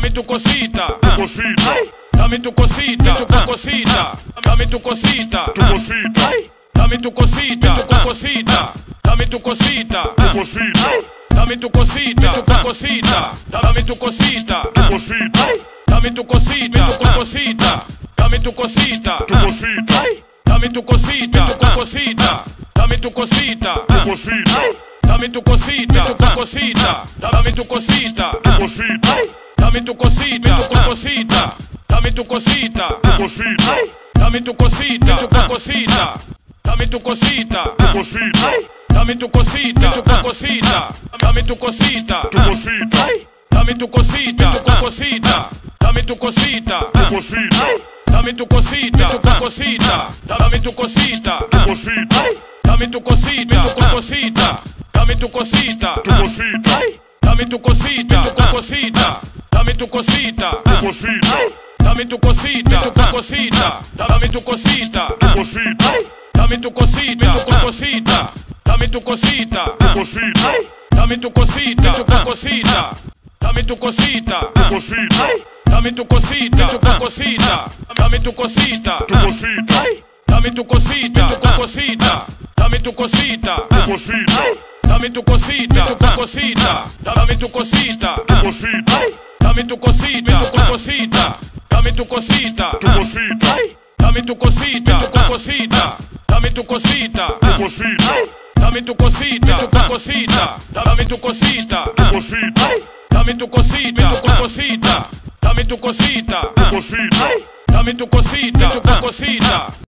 dame tu cosita, dame tu cosita, tu cosita, dame tu cosita, dame tu cosita, tu cosita, dame tu cosita, dame tu cosita, tu cosita, dame tu cosita, dame tu cosita, tu cosita, dame tu cosita, dame tu cosita, tu cosita, dame tu cosita, dame tu cosita, tu cosita, dame tu cosita, dame tu cosita, tu cosita, dame tu cosita, dame tu cosita, tu cosita, dame tu cosita, dame tu cosita, tu cosita, dame tu cosita, dame tu cosita, tu cosita, dame tu cosita, dame tu cosita, tu cosita, dame tu cosita, dame tu cosita, tu cosita, dame tu cosita, dame tu cosita, tu cosita, dame tu cosita, dame tu cosita, tu cosita, dame tu cosita, dame tu cosita, tu cosita, dame tu cosita, dame tu cosita, tu cosita, dame tu cosita, dame tu cosita, tu cosita, dame tu cosita, dame tu cosita, tu cosita, dame tu cosita, dame tu cosita, tu cosita, dame tu cosita, dame tu cosita, tu cosita, dame tu cosita, dame tu cosita, tu cosita, dame tu cosita, dame tu cosita, tu cosita, dame tu cosita, dame tu cosita, tu cosita, dame tu cosita, dame tu cosita, tu cosita.